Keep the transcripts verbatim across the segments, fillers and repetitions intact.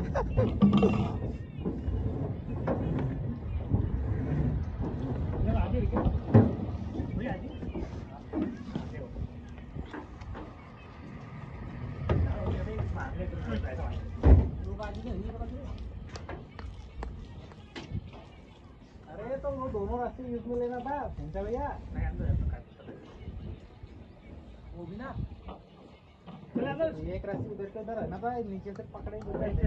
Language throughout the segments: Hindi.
अरे तो वो दोनों रास्ते यूज में लेना था भैया। वो भी ना एक रास्ते उधर के उधर है ना भाई, नीचे से पकड़ेंगे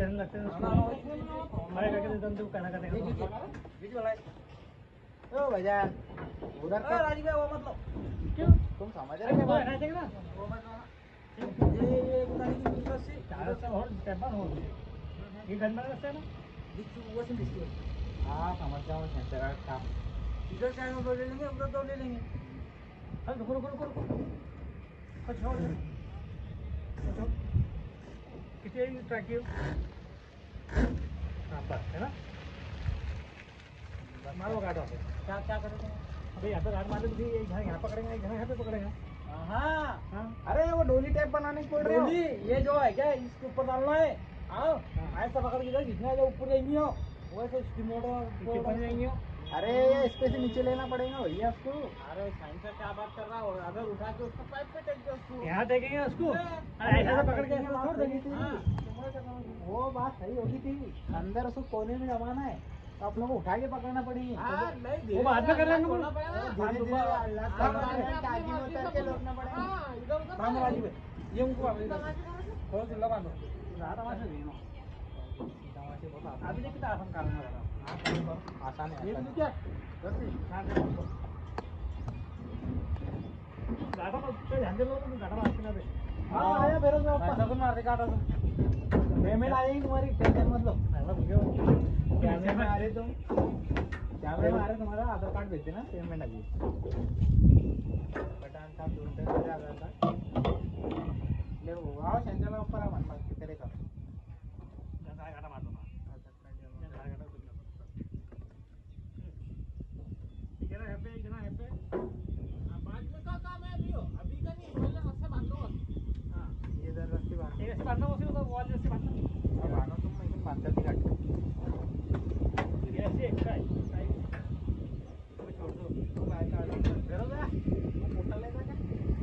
ओ भैया उधर का राजीव भाई। वो मतलब क्यों तुम समझ रहे हो वो मतलब ये ये पता नहीं किस रास्ते चार रास्ते और टेम्पल हो ये गंदा रास्ता है ना बीच वो से बीच। हाँ समझ जाओ सेंटर का इधर से हम दो ले लेंगे, उधर दो ले लेंगे। हाँ रुको रुको रुको रुको कुछ और कितने ट्रैक यू हाँ बस है ना मारो गाड़ आप क्या क्या करोगे अभी यहाँ पे गाड़ मारे तो एक जगह यहाँ पकड़ेंगे, एक जगह यहाँ पे पकड़ेंगे। हाँ हाँ अरे वो डोली टाइप बनाने की बोल रहे हो। ये जो है क्या इसके ऊपर डालना है। आओ ऐसा पकड़ के जितना जो ऊपर जाएंगी हो वैसे ऊपर जाएंगी हो। अरे इसके से नीचे लेना पड़ेगा भैया उसको। अरे साइंस से क्या बात कर रहा हो, अगर उठा के उसको पाइप पे टेक दो उसको यहाँ देखेंगे उसको ऐसा पकड़ के छोड़ देंगे। वो बात सही होगी थी, अंदर उसको कोने में जमाना है तो आप लोगों को उठा के पकड़ना पड़ेगी। वो बाद में कर लेंगे ये उनको अभी देखिए आसान काम है आसान है क्या गाड़ा पे ध्यान दे लो तो गाड़ा मार के ना दे। हां आया फिर उसको ऊपर मार दे गाड़ा तो पेमेंट आएगी तुम्हारी टेंशन मत लो। कैमरे में आ रहे तुम कैमरे में आ रहे तुम्हारा आधार कार्ड भेज देना पेमेंट आ गई। पठान साहब ढूंढते हैं आधार कार्ड ले वो आओ सेंटर में ऊपर आ मन मत करेगा गाड़ा मार दो ना गाड़ा कुछ ना ठीक है ना यहाँ पे इतना यहाँ पे बाद में का काम है अभी हो अभी का नहीं बोलना रास्ते बांध दो। हां ये इधर रास्ते बांध एक रास्ते बांधना उसी तो वॉल जैसे बांधना अब बांधो तुम एकदम बांधकर दी काट ये ऐसे एक साइड साइड वो छोड़ दो तो बाहर का करो ना वो मोटा लेगा क्या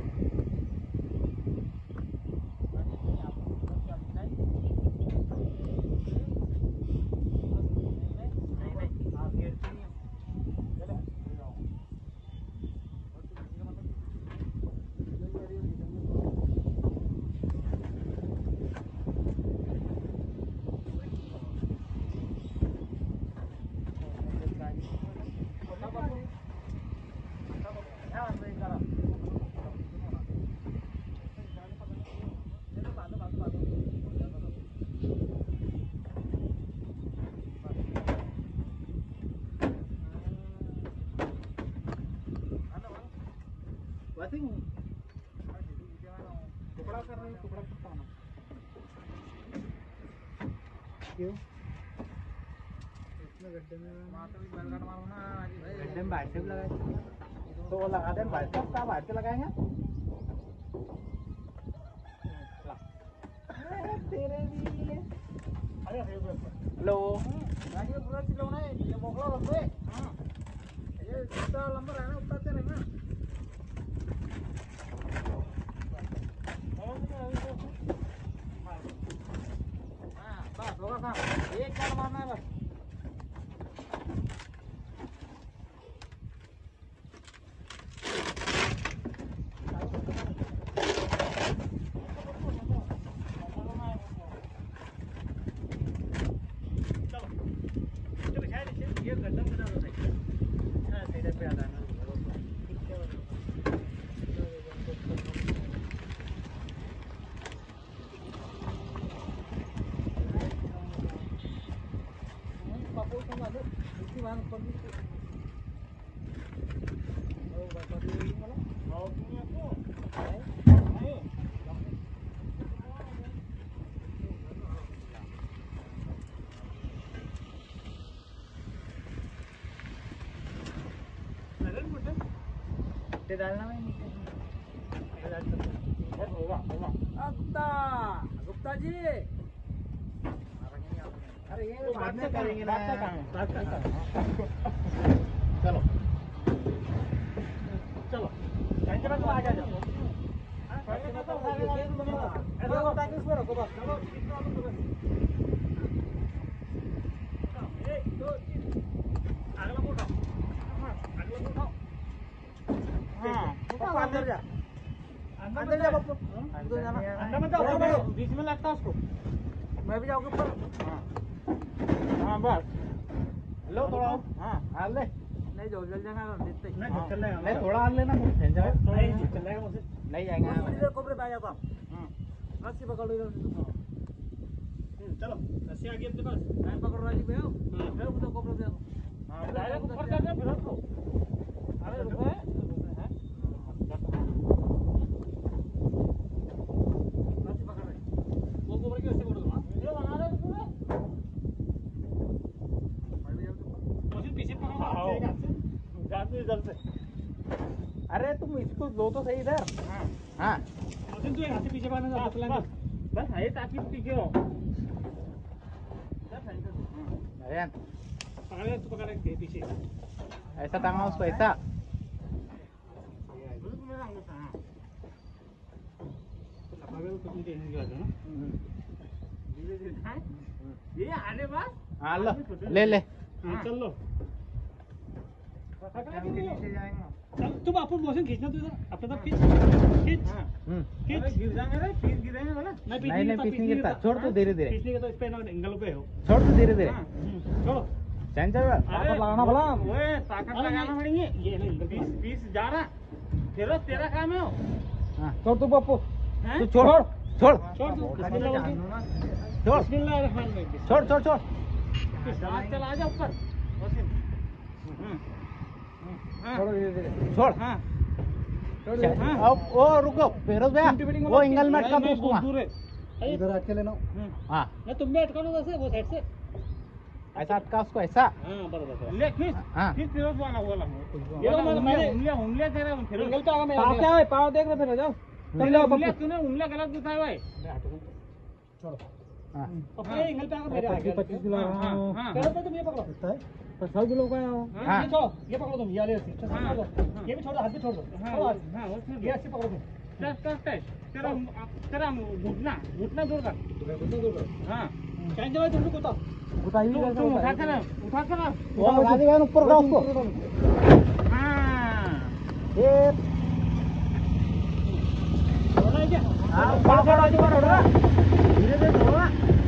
टुकड़ा कर रहे टुकड़ा करता हूँ क्यों इसमें गड्ढे में मारो ना गड्ढे में बाहर से भी लगाए तो वो लगा दें बाहर से क्या बाहर से लगाएंगे तेरे भी हेलो गाड़ी पूरा चिल्लाना है ये मोकला लंबे हाँ ये जितना लंबा रहना उतना रहना होगा काम एक बार मारना है बस। ये गड्ढा बना दो भाई हाँ साइड पे आ जाना डालना में गुप्ता जी बाद में करेंगे ना, चलो चलो कहीं पर आ जाओ, ऐसा होता है कि उसमें रखो बस, चलो एक दो तीन, अगला उठाओ, अगला उठाओ, हाँ अंदर जा, अंदर जा बापू, अंदर जाना, अंदर मत जाओ, बीच में लगता है उसको, मैं भी जाऊँगा ऊपर, हाँ हाँ बस, लो थोड़ा, हाँ हाल ले, नहीं जो जल जाएगा ना देते ही, नहीं चल लेगा, नहीं थोड़ा हाल लेना, मुझे जाओ, नहीं चल लेगा मुझे, नहीं जाएगा, इधर कोपरे पे आ जाता, हाँ रस्सी पकड़ो इधर, चलो रस्सी आ गई अपने पास, मैं पकड़ वाली पे हो, मैं उधर कोपरे पे, हाँ डायरेक्ट ऊपर कर दे फिर उसको, अरे रुको है, रस्सी पकड़ रहे, वो कोपरे की रस्सी पकड़ दो, हाँ वीडियो बना रहे हो पूरा, पीछे पकड़ो, इधर से, अरे तुम इसको दो तो सही इधर, हाँ हाँ तू एक हाथ से पीछे पकड़ना, बस बस बस है ताकि पीछे हो, अरे पकड़ ले, तू पकड़ ले पीछे, ऐसा टांगा उसको, ऐसा ये आने बस, हाँ लो ले ले, चल लो तुम आपको मोशन खींचना, तो अपने तरफ खींच खींच खींच, गिर जाएंगे रे, पीस गिरेंगे ना, नहीं नहीं पीस नहीं गिरता, छोड़ तो धीरे धीरे, पीस नहीं गिरता, इस पे एंगल पे हो, छोड़ तो धीरे धीरे, छोड़ो चंचल ताकत लगाना भला, ओए ताकत लगाना पड़ेगी, ये नहीं पीस पीस जा रहा, तेरा तेरा काम है, हां छोड़ तू पप्पू, तू छोड़ छोड़ छोड़ तू, छोड़ छोड़ छोड़ छोड़, हाथ चला जा ऊपर, छोड़ धीरे धीरे, छोड़ हाँ अब वो रुको फिरोज भैया, वो एंगल में अटका उसको, इधर अटके लेना, हाँ मैं तुम भी अटका लो वैसे, वो साइड से ऐसा अटका उसको, ऐसा हाँ बराबर ले खींच, हाँ खींच फिरोज वाला वाला, ये मैंने उंगलियां उंगलियां तेरे फिरोज एंगल पे आ गया, पाव क्या है, पाव देख रहे फिर जाओ, चल जाओ उंगलियां, तूने उंगलियां गलत दिखाया भाई, छोड़ो हाँ अपने एंगल पे आ गया मेरे, पच्चीस किलो, हाँ हाँ चलो तो तुम ये पकड़ो, तो सौ किलो का हाँ ये छोड़ो, ये पकड़ो तुम, ये वाले रस्सी छोड़ दो, ये भी छोड़ दो, हाथ भी छोड़ दो, हाँ हाँ ये रस्सी पकड़ो तुम, टच टच टच, तेरा तेरा घुटना घुटना जोड़ कर, घुटना जोड़ कर, हाँ कहीं जाओ तुम को, तो उठाइए, तुम उठा कर उठा कर, वो गाड़ी का ऊपर उठाओ उसको, हाँ ये थोड़ा क्या, हाँ थोड़ा थोड़ा थोड़ा धीरे धीरे थोड़ा,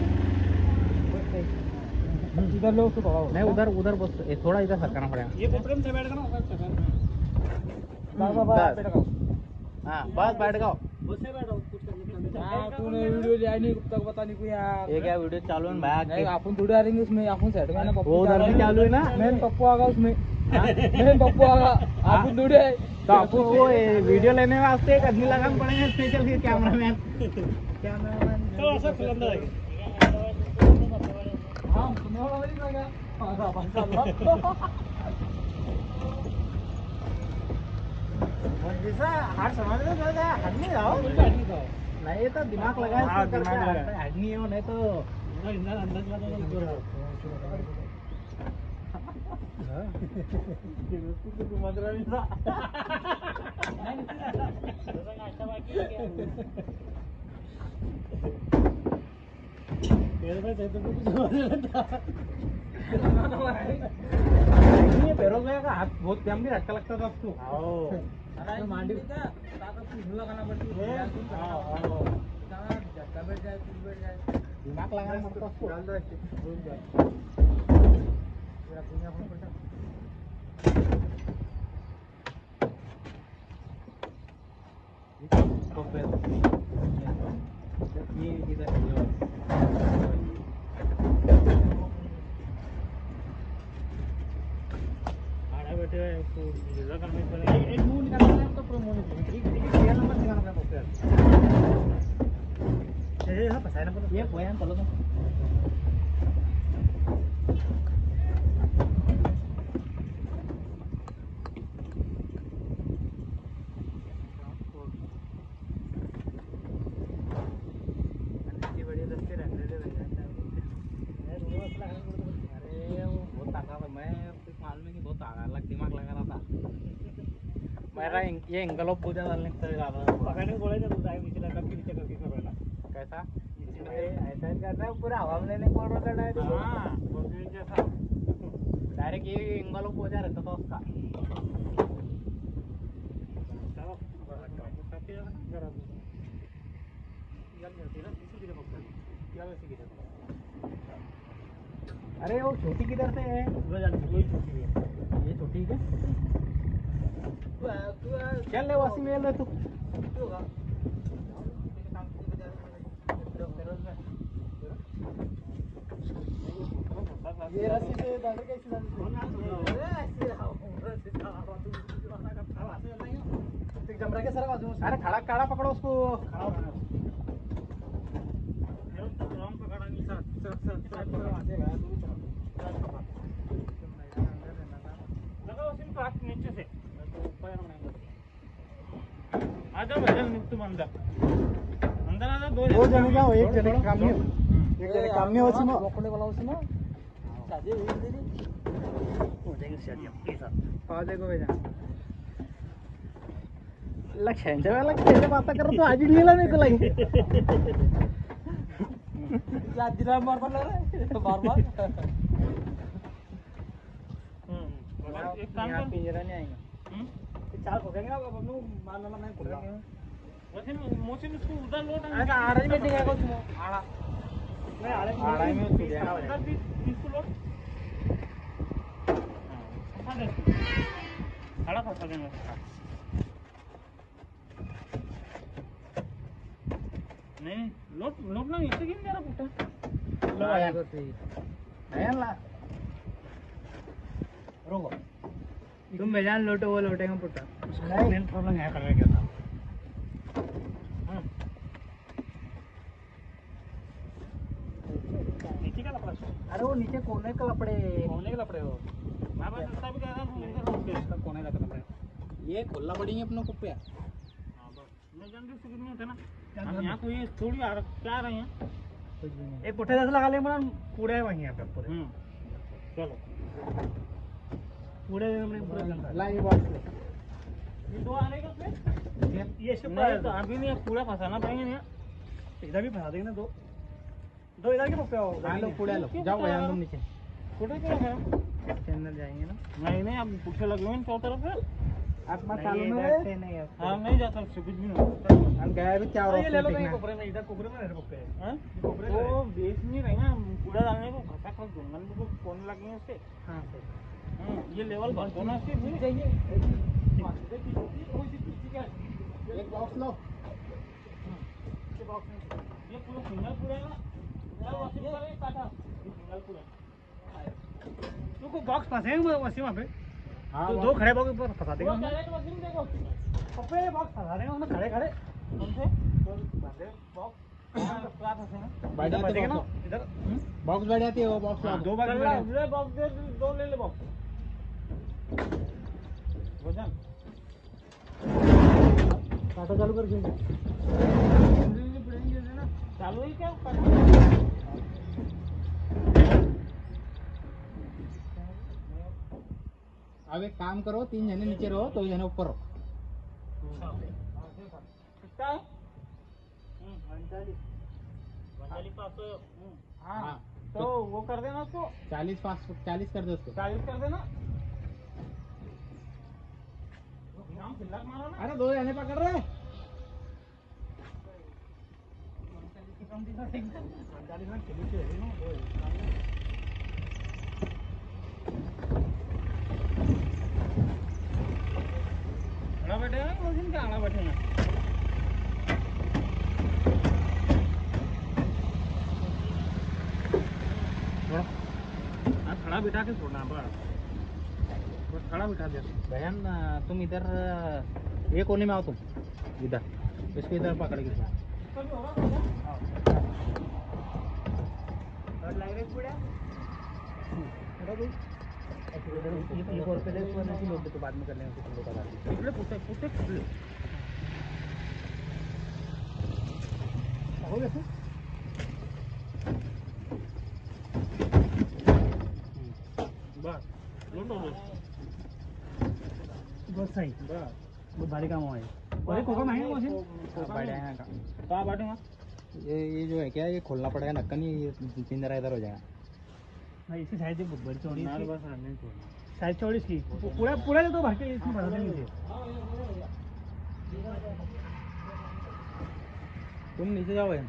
इधर लो उसको, नहीं उधर उधर बस थोड़ा इधर सरकाना पड़ेगा, ये कोपरे में से बैठ गया ना, बस बस बैठ जाओ, हाँ बस बैठ जाओ, बस से बैठो, कुछ करने, हाँ तूने वीडियो ले आई नहीं तक बता नहीं कोई यार, ये क्या वीडियो चालू है भाई, नहीं अपन थोड़ी आ रहेंगे उसमें, अपन सेट में ना, पप्पू उधर भी चालू है ना, मेन पप्पू आगा उसमें, मेन पप्पू आगा, अपन थोड़ी है, तो आपको वो वीडियो लेने वास्ते एक आदमी लगाना पड़ेगा स्पेशल, फिर कैमरामैन कैमरामैन तो ऐसा फिल्म है, हाँ सुनने वाला नहीं लगा, हाँ माशाल्लाह, जैसा हाथ समझ में चल गया, हट नहीं जाओ, नहीं तो दिमाग लगाए, हाँ दिमाग लगाए, हट नहीं हो, नहीं तो अंदर अंदर लगा तू मत रहा नहीं था, तेरे पे तो कुछ समझ लेता, पैरों में का हाथ बहुत प्याम भी रटका लगता था उसको, अरे मांडी का ताकत झूला लगाना पड़ती है, हां हां झटका बैठ जाए, कुछ बैठ जाए, दिमाग लगाना पड़ता है उसको, डाल दो ऐसे रुक जाए, तेरा दुनिया पर पड़ता, तो फिर ये इधर बेटे उसको लीजा करने पड़ेगा, एक मुंह निकालना है तो पूरा मुंह निकालना, एक एक सीरियल नंबर दिखाना पड़ेगा उसका, ये हां पसाया नंबर, ये पोयान चलो तुम, बड़ी दस्ते रहने दे, मैं रोज लगाने मेरा ये एंगलोप पूजा डालने से ज्यादा पकड़ने बोले तो दूसरा नीचे लगा के नीचे करके कर रहा कैसा ऐसा ही करना है पूरा हवा में लेने पड़ रहा है हां बोलने जैसा डायरेक्ट ये एंगलोप पूजा रहता था उसका चलो जरा अरे वो छोटी किधर से है वही छोटी है ये छोटी है चल ले वासी मेल ले तू ये रस्सी से दादर कैसे जमरा के सर बाजू अरे खड़ा काड़ा पकड़ो उसको नीचे से आ जाओ भैया तुम अंदर अंदर आ जाओ दो जने जाओ एक जने काम नहीं एक जने काम नहीं होची मो पकड़ने वाला होची मो शादी हुई तेरी हो जाएगी शादी अपने साथ आ जाएगा भैया लक्षण वाला कैसे बात कर तो आज नहीं ला मेरे को लगे क्या दिला मार मार रहा है बार बार हम्म एक काम कर पिंजरा नहीं आएगा हम्म चार हो जाएंगे अब हम मान लो मैं खुद रखेंगे वैसे मोशन इसको उधर लोट ऐसा आड़ा में दिखेगा कुछ आड़ा मैं आड़े में आड़ा में उसको देना उधर भी इसको लोट हां दे आड़ा फंसा देंगे नहीं लोट लोट ना इसे क्यों मेरा पुट्टा लो आया करते है ला रोको तुम बेजान लोटो वो लोटेगा पुट्टा मेन प्रॉब्लम है करने क्या था नीचे का लपड़ा अरे वो नीचे कोने का लपड़े कोने के लपड़े हो मैं बस ऐसा भी कह रहा हूं इधर रोक दे इसका कोने का लपड़ा ये खोलना पड़ेंगे अपनों को पे हां बस मैं जान रही सुविधा नहीं होता ना हम यहां कोई थोड़ी आ क्या रहे हैं कुछ भी नहीं एक पुट्ठे जैसा लगा ले मरा कूड़ा है वहीं यहां पे पूरे चलो पूरे हमने पूरा लाइन बॉक्स ले ये दो आने का पे ये सब तो अभी नहीं पूरा फंसाना पड़ेगा नहीं इधर भी फंसा देंगे ना दो दो इधर के पे आओ लो पूरा लो जाओ भैया तुम नीचे पूरे क्यों है अंदर जाएंगे ना नहीं नहीं अब पूछे लगे हैं चारों तरफ से आप मत चालू में नहीं हां नहीं जाता कुछ भी नहीं हम गए भी क्या और ये ले लो नहीं कोपरे में इधर कोपरे में रहने पे हां कोपरे वो बेस नहीं रहेगा पूरा डालने को घटा कर जंगल में को कोने लगेंगे उससे हां हां ये लेवल बढ़ाना से भूल जाइए एक बॉक्स लो ये बॉक्स में ये पूरा सिंगल पूरा है ना ये वाला काटा ये सिंगल पूरा तो को बॉक्स फंसेंगे वैसे वहां पे हां दो खड़े बॉक्स पर फंसा देंगे हम डायरेक्ट मशीन देखो पप्पे बॉक्स फंसा देंगे हम खड़े खड़े हमसे बांधे बॉक्स क्या फंसेगा बैठ जाते ना इधर बॉक्स बैठ जाती है वो बॉक्स दो बॉक्स ले बॉक्स दे दो ले ले बॉक्स वजन काटा चालू कर दे ना चालू ही क्या अब एक काम करो तीन जने नीचे रहो दो जने ऊपर रहो कितना है हाँ तो वो कर देना उसको चालीस पास चालीस कर दो उसको चालीस कर देना अरे दो जने पकड़ रहे खड़ा बैठे हैं मशीन के आड़ा बैठे हैं खड़ा बिठा के छोड़ना बस खड़ा बिठा दे बहन तुम इधर ये कोने में आओ तुम इधर इसको इधर पकड़ के तो बाद में कर लेंगे हो गया बस बस सही बस बहुत भारी काम हुआ है। और एक कोका महंगा मशीन बढ़िया का कहाँ बांटूंगा? ये ये जो है क्या, ये खोलना पड़ेगा ढक्कन, ये पिंजरा इधर हो जाएगा भाई। इसकी साइज बहुत बड़ी चौड़ी है, बस साइज चौड़ी इसकी पूरा पूरा जो तो भाग के इसमें बढ़ा देंगे नीचे। तुम नीचे जाओ भाई।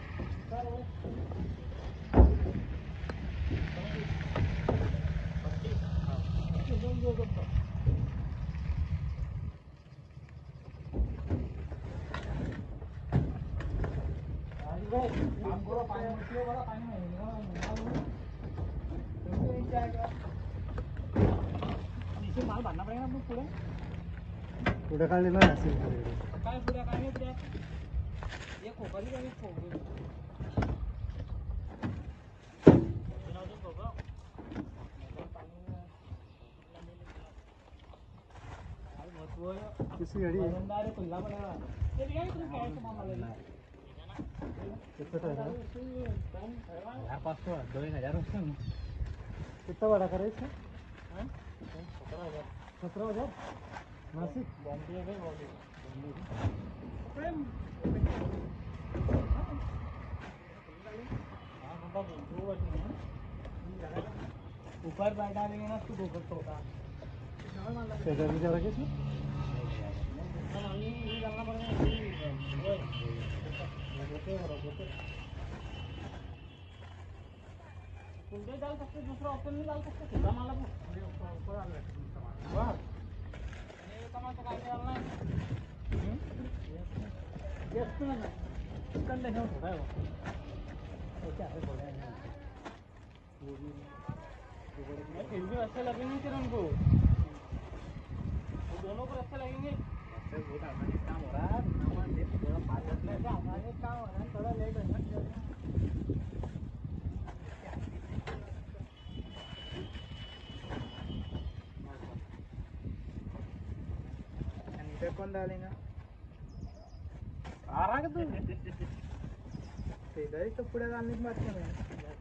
नीचे माल भरना पड़ेगा आपको पूरा पूरा काट लेना है पूरा पूरा काटने पूरा ये खोखा भी कभी खोख किसी गाड़ी खुला पड़ेगा हजार पाँच सौ दो एक हजार उसमें कितना बड़ा करे इसमें? सत्रह हजार सत्रह हजार नासिक बॉम्बे है ऊपर बैठा देंगे ना उसको गोबर तो होगा कुंडे डाल सकते, दूसरा ऑप्शन नहीं डाल सकते, सीधा माला को ऊपर डाल सकते वाह ये कमाल तो काट डालना है। यस ना कंडीशन होता है वो क्या है बोले हैं वो भी मैं फिर भी अच्छे लगेंगे किरण को, वो दोनों को अच्छे लगेंगे। बहुत आसानी काम हो रहा है, थोड़ा पाँच दस मिनट से आसानी काम हो रहा है, थोड़ा लेट है ना कौन डालेगा आ रहा है तू इधर ही तो पूरा डालने की बात कर रहे हैं।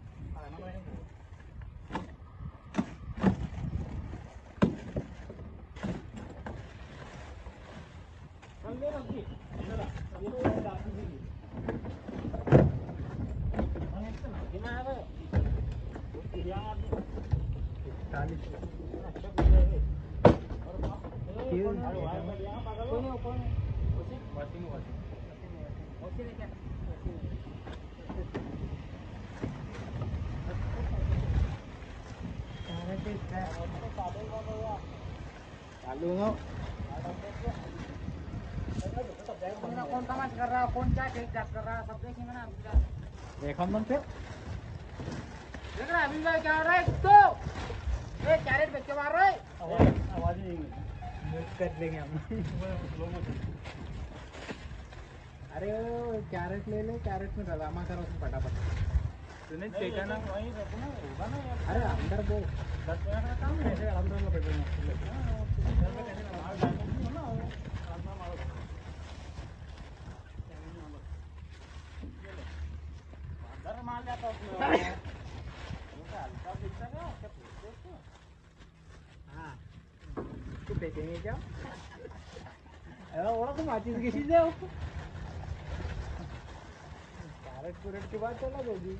कौन समाज कर रहा, कौन क्या टेक कर रहा, सब देखेंगे ना। देखो मन पे देख रहा अभी क्या हो रहा है तो ये कैरेट बेच के मार रहा है, आवाज नहीं म्यूट कर लेंगे हम। अरे कैरेट ले ले, कैरेट में रलामा करो फटाफट। तूने देखा ना वहीं रखना होगा ना। अरे अंदर वो दस मिनट का काम है, ऐसे अंदर में बैठना माल जाता उसमें हल्का दिखता है क्या पूछते उसको। हाँ तू बेचेंगे क्या? अरे ओड़ा तुम आती थी किसी से कैरेट कुरेट की बात चला होगी।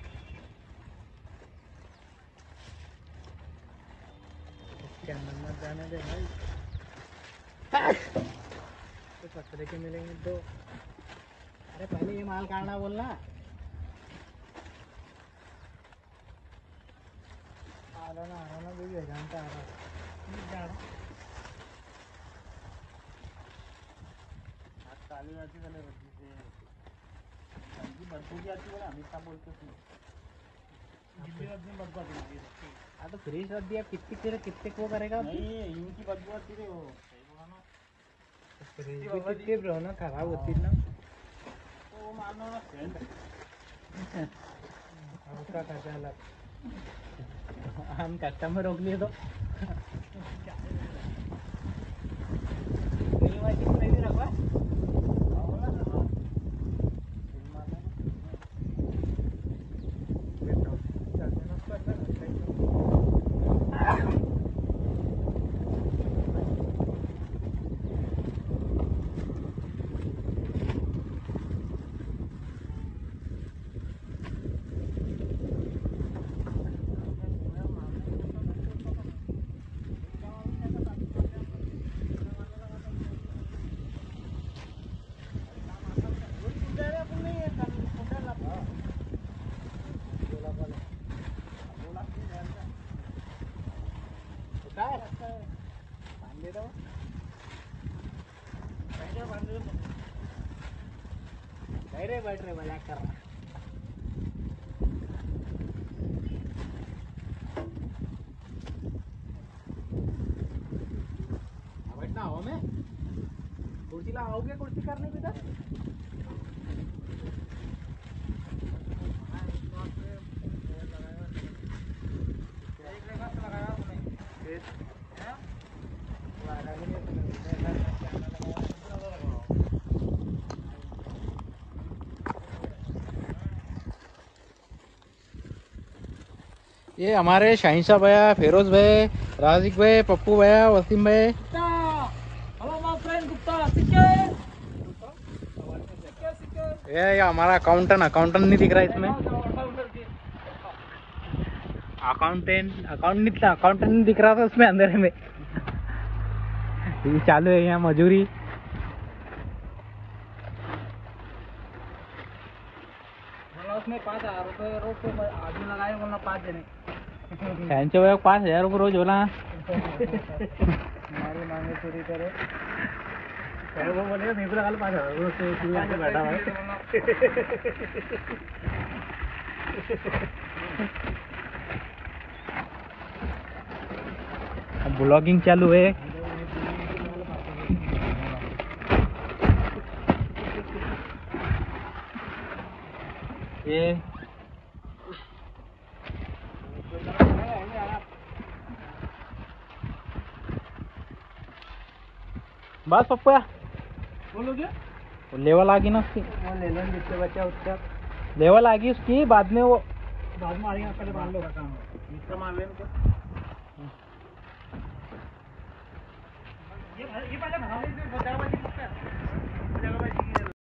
इसके अंदर मत जाने दे भाई, तो पत्थरे के मिलेंगे तो। अरे पहले ये माल काटना बोलना। आना आना भी है जानता आ रहा काली आती वाले रद्दी से जी बदबू की आती वाला हमेशा बोलते थे गिल्ली रद्दी बदबू आती है। हाँ तो फ्रेश रद्दी आप कितने तेरे कितने को करेगा? नहीं इनकी बदबू आती है वो सही बोला ना, फ्रेश भी कितने ब्रो ना खराब होती ना वो मानो ना सेंट उसका खर्चा अलग। हम कस्टमर रोक लिए तो नहीं भी रखवा अरे मजाक कर रहा। बैठना हो में कुर्सी लगाओगे, कुर्सी करने की इधर ये हमारे शाहीन साहब भैया, फेरोज भाई, राजिक भाई, पप्पू भैया, वसीम भाई। Hello my friend Gupta. ये ये हमारा अकाउंटेंट अकाउंटेंट नहीं दिख रहा इसमें। अकाउंटेंट अकाउंट नहीं था, अकाउंटेंट नहीं दिख रहा था उसमें अंदर में। ये चालू है यहाँ मजूरी। उसमें पाँच हजार रुपये रोज को आदमी लगाए, बोलना पाँच जने पाँच हजार रुपये रोज बोला। हमारी मांगे पूरी करे वो बोलेगा नहीं तो लगा लो पाँच हजार रोज से आके बैठा हुआ है। ब्लॉगिंग चालू है। ये बस पप्पा बोलो क्या लेवल आ गई ना उसकी। ले लें जिससे बचा उसका लेवल आ गई उसकी। बाद में वो बाद में आ रही है, पहले मान लो इसका मान लें क्या। ये ये पहले भरा ली जगह बची जगह बची।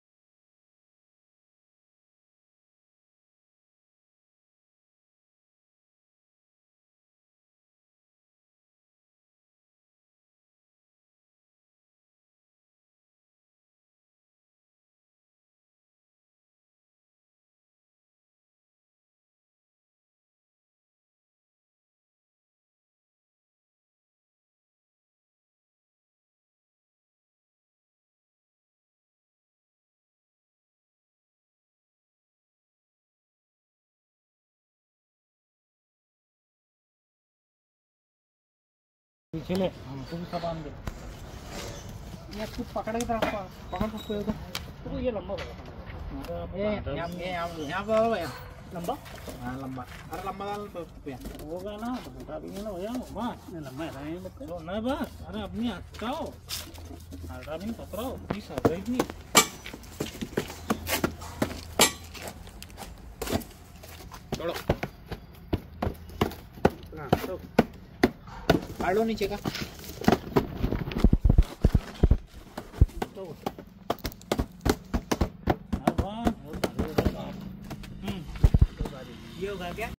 पीछे ले हमको भी सामान दे। ये कुछ पकड़ के पकड़ सकते हो तो ये लंबा होगा। ये यहाँ यहाँ यहाँ पर भैया लंबा। हाँ लंबा। अरे लंबा डाल तो होगा ना, छोटा भी नहीं ना भैया। बस लंबा है तो नहीं बस। अरे अपनी हटाओ हटा भी पकड़ो बीस हजार इतनी। छोड़ो हाँ तो काटो नीचे का तो ये होगा क्या।